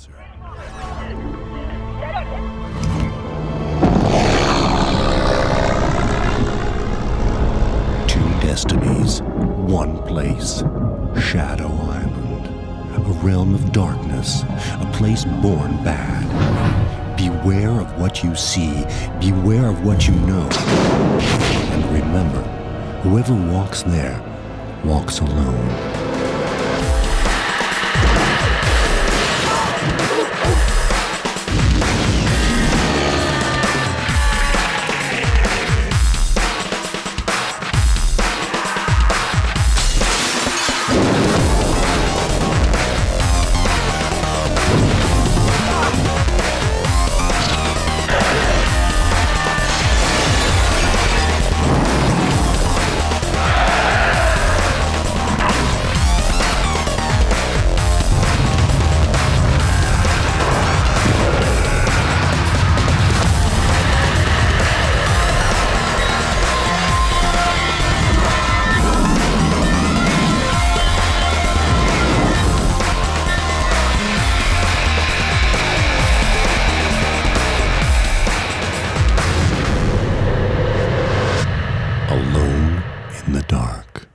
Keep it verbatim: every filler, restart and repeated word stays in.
answer. Two destinies, one place. Shadow Island, a realm of darkness, a place born bad. Beware of what you see, beware of what you know. And remember, whoever walks there, walks alone. Alone in the dark.